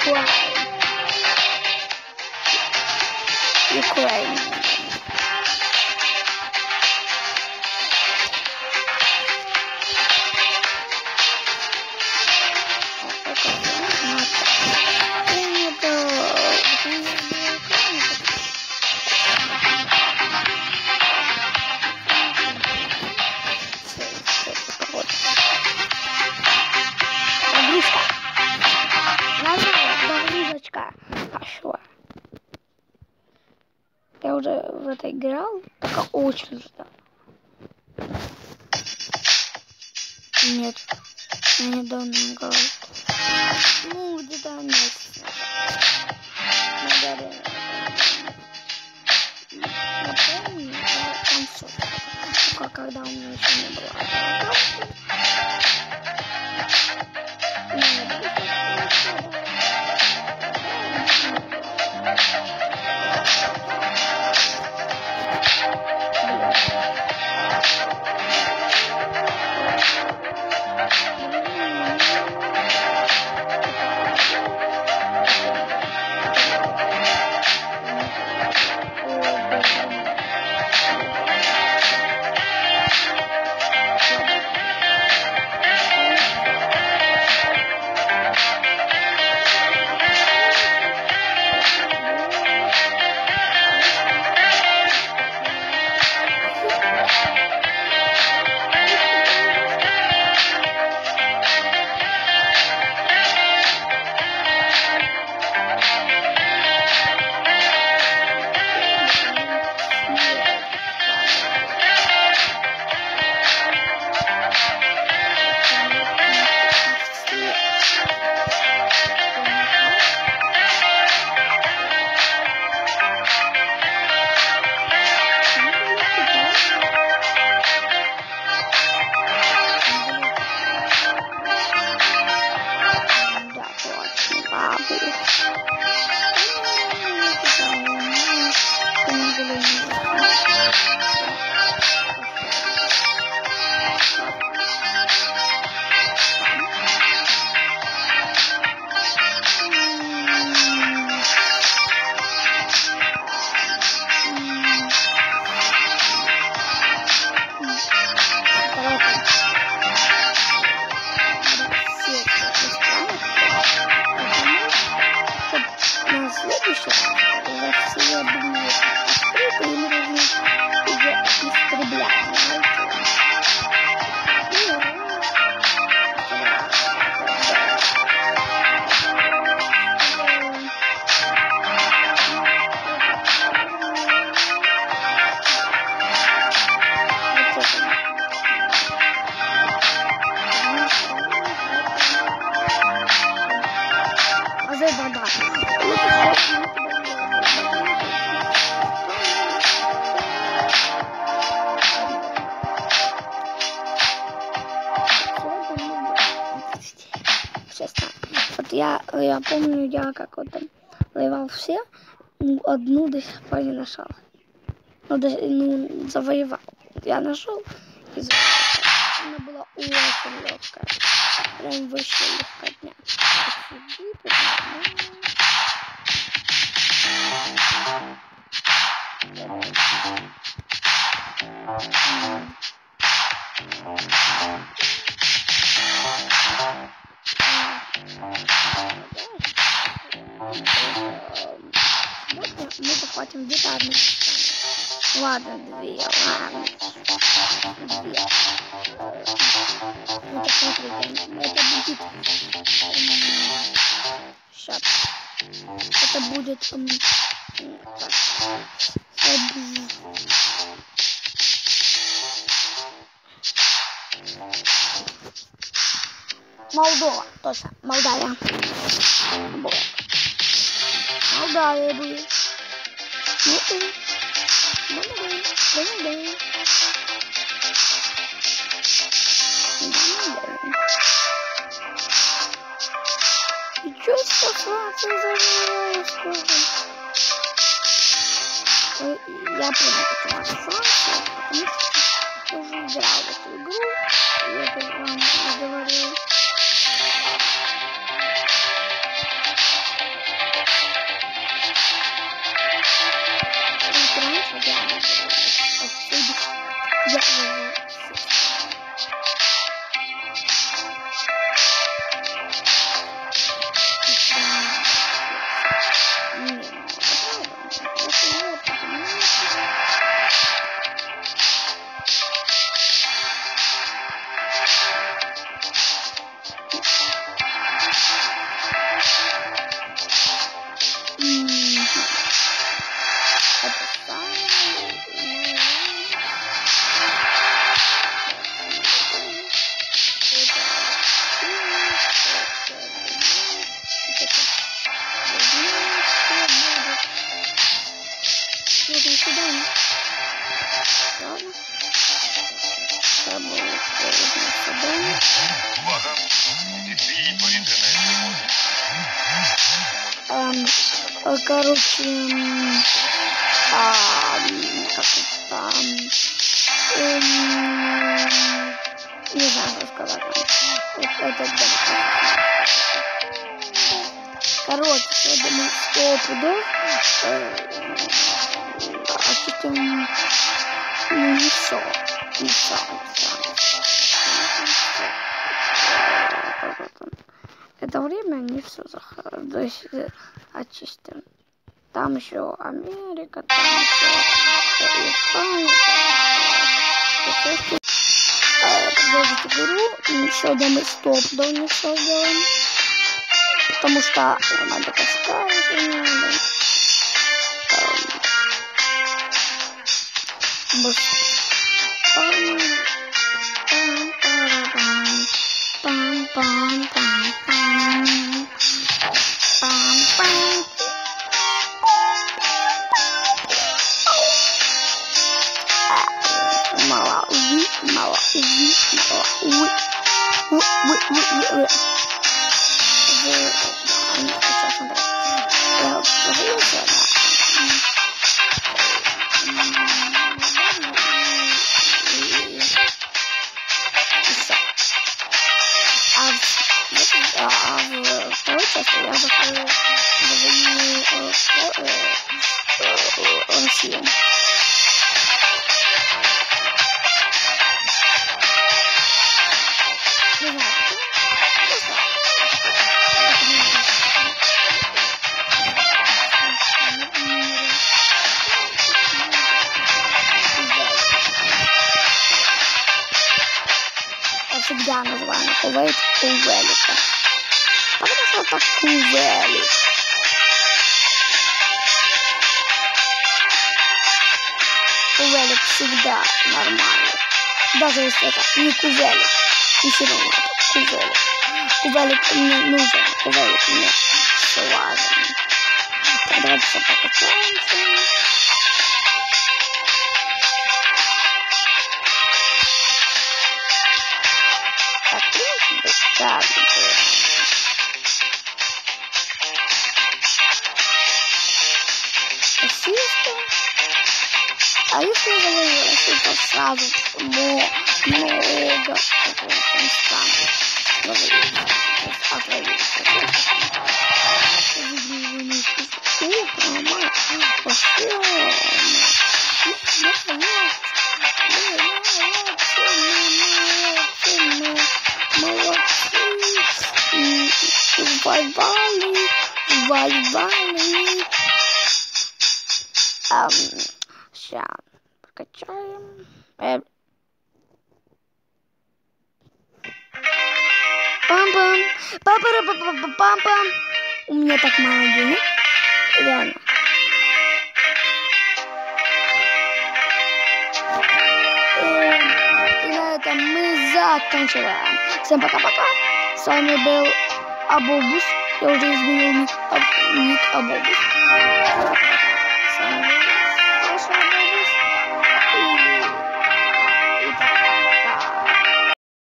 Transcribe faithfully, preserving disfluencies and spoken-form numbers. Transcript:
Ukraine. Я уже в это играл, только очень ждал. Нет, я недавно играл. Ну, где-то месяц назад. Наверное, я помню, я там все. Только когда у меня еще не было. Я, я помню, я как вот там воевал все, одну до сих пор не нашел. Ну, до, ну завоевал. Я нашел и завоевал. Она была очень легкая. Прям вообще легкая дня. Мы захватим где-то одну. Ладно, две. Ладно. Две. Ну, посмотрите, это будет... Сейчас. Это будет... Um, Молдова, точно, Молдавия. Молдавия будет. Ну-ка. Молдавия, Молдавия. И чё со Францией завоевалась сколько? Я понял, почему Франция, потому что я уже играл в эту игру. Я это вам говорил. свидания. Ладно. Це було свидання. Увага! Відбій повітряної тривоги. Ем, короче, ем, а, как это там, ем, не знаю, что сказать. Вот это да. Короче, я думаю, сто пудов очистим, ну, не все, не все, это время не все очистим. Там еще Америка, там еще Испания, там еще продолжить игру, еще мы сто пудов не все сделаем. Потому что надо поставить, надо. Мало уви, мало уви, мало уви, уви, уви, уви. Сейчас смотри. Я вот позовусь, да. И все. А в, а в второй части я захожу в Россию. Не знаю, почему. Всегда называем Кувейт Кувеликом. Потому что это Кувелик. Кувелик всегда нормальный. Даже если это не Кувелик. И все равно это Кувелик. Кувелик мне нужен. Кувелик мне важен. Так, давайте все покачаемся. Так, Российская. А если я говорю Россию, то сразу много, много там стран. Воевали, воевали. Um, сейчас прокачаем. Э. Пам-пам, пам-пам-пам-пам-пам. У меня так мало денег, реально. И на этом мы заканчиваем. Всем пока-пока. С вами был Абобус. Я уже изменил ник, ник Абобус.